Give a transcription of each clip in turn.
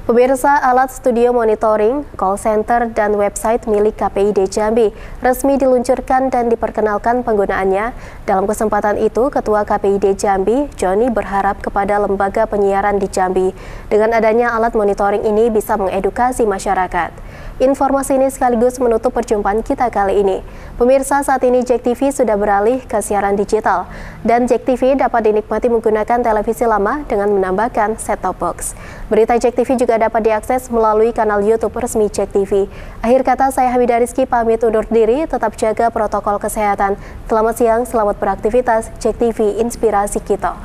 Pemirsa, alat studio monitoring, call center, dan website milik KPID Jambi resmi diluncurkan dan diperkenalkan penggunaannya. Dalam kesempatan itu, Ketua KPID Jambi, Joni, berharap kepada lembaga penyiaran di Jambi. Dengan adanya alat monitoring ini bisa mengedukasi masyarakat. Informasi ini sekaligus menutup perjumpaan kita kali ini. Pemirsa, saat ini JEK TV sudah beralih ke siaran digital. Dan JEK TV dapat dinikmati menggunakan televisi lama dengan menambahkan set-top box. Berita JEK TV juga dapat diakses melalui kanal YouTube resmi JEK TV. Akhir kata, saya Hamidah Rizky pamit undur diri, tetap jaga protokol kesehatan. Selamat siang, selamat beraktivitas. JEK TV, inspirasi kita.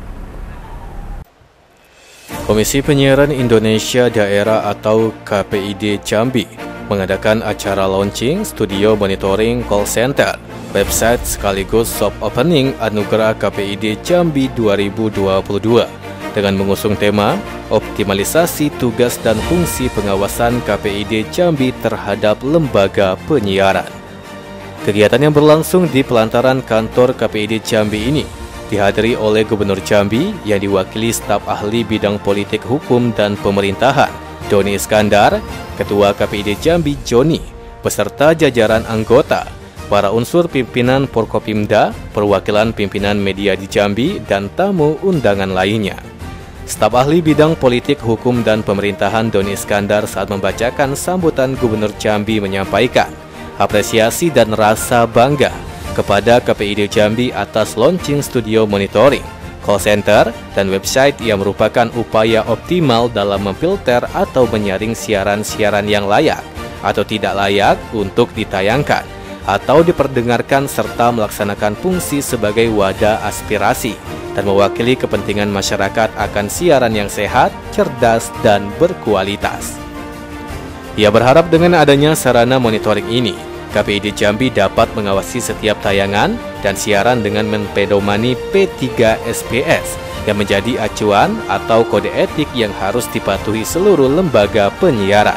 Komisi Penyiaran Indonesia Daerah atau KPID Jambi mengadakan acara launching studio monitoring call center, website sekaligus soft opening Anugerah KPID Jambi 2022 dengan mengusung tema optimalisasi tugas dan fungsi pengawasan KPID Jambi terhadap lembaga penyiaran. Kegiatan yang berlangsung di pelantaran kantor KPID Jambi ini dihadiri oleh Gubernur Jambi yang diwakili staf ahli bidang politik hukum dan pemerintahan, Doni Iskandar, Ketua KPID Jambi, Joni, beserta jajaran anggota, para unsur pimpinan Forkopimda, perwakilan pimpinan media di Jambi, dan tamu undangan lainnya. Staf ahli bidang politik hukum dan pemerintahan Doni Iskandar saat membacakan sambutan Gubernur Jambi menyampaikan apresiasi dan rasa bangga kepada KPID Jambi atas launching studio monitoring, call center, dan website yang merupakan upaya optimal dalam memfilter atau menyaring siaran-siaran yang layak atau tidak layak untuk ditayangkan atau diperdengarkan serta melaksanakan fungsi sebagai wadah aspirasi dan mewakili kepentingan masyarakat akan siaran yang sehat, cerdas, dan berkualitas. Ia berharap dengan adanya sarana monitoring ini, KPID Jambi dapat mengawasi setiap tayangan dan siaran dengan mempedomani P3SPS yang menjadi acuan atau kode etik yang harus dipatuhi seluruh lembaga penyiaran.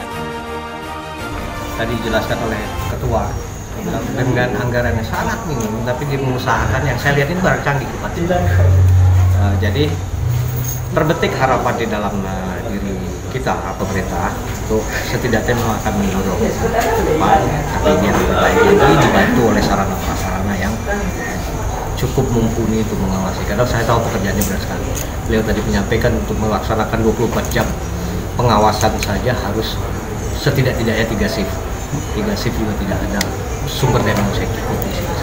Tadi dijelaskan oleh Ketua, dengan anggaran yang sangat minim, tapi dia mengusahakan yang saya lihat ini barang canggih. Jadi terbetik harapan di dalam diri kita, pemerintah, untuk setidaknya akan mendorong ke depan KPID yang lebih baik ini dibantu oleh sarana prasarana yang cukup mumpuni untuk mengawasi. Karena saya tahu pekerjaannya berat sekali. Beliau tadi menyampaikan untuk melaksanakan 24 jam pengawasan saja harus setidak-tidaknya 3 shift. 3 shift juga tidak ada sumber daya manusia cukup di sini.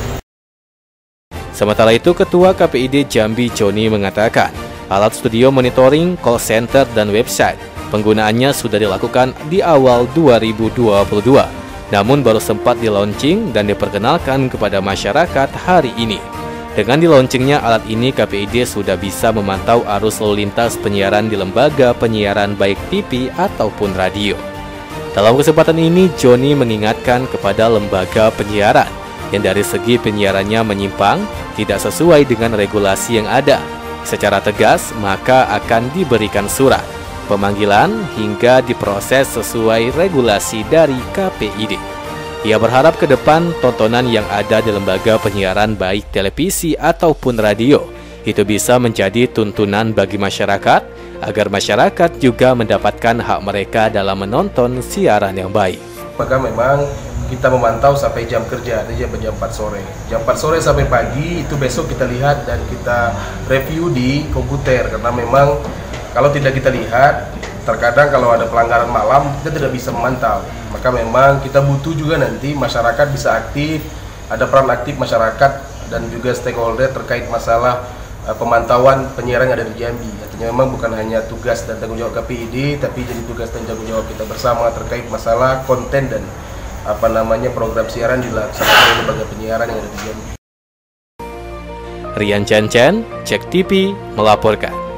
Sementara itu, Ketua KPID Jambi, Joni, mengatakan alat studio monitoring, call center, dan website penggunaannya sudah dilakukan di awal 2022, namun baru sempat di-launching dan diperkenalkan kepada masyarakat hari ini. Dengan di-launchingnya alat ini, KPID sudah bisa memantau arus lalu lintas penyiaran di lembaga penyiaran baik TV ataupun radio. Dalam kesempatan ini, Joni mengingatkan kepada lembaga penyiaran yang dari segi penyiarannya menyimpang, tidak sesuai dengan regulasi yang ada. Secara tegas, maka akan diberikan surat pemanggilan hingga diproses sesuai regulasi dari KPID. Ia berharap ke depan tontonan yang ada di lembaga penyiaran baik televisi ataupun radio itu bisa menjadi tuntunan bagi masyarakat agar masyarakat juga mendapatkan hak mereka dalam menonton siaran yang baik. Maka memang kita memantau sampai jam kerja, ada jam 4 sore. Jam 4 sore sampai pagi itu besok kita lihat dan kita review di komputer. Karena memang kalau tidak kita lihat, terkadang kalau ada pelanggaran malam kita tidak bisa memantau. Maka memang kita butuh juga nanti masyarakat bisa aktif, ada peran aktif masyarakat dan juga stakeholder terkait masalah pemantauan penyiaran yang ada di Jambi. Artinya memang bukan hanya tugas dan tanggung jawab KPID, tapi jadi tugas dan tanggung jawab kita bersama terkait masalah konten dan program siaran dilaksanakan oleh lembaga penyiaran yang ada di Jambi. Rian Chen, JEK TV melaporkan.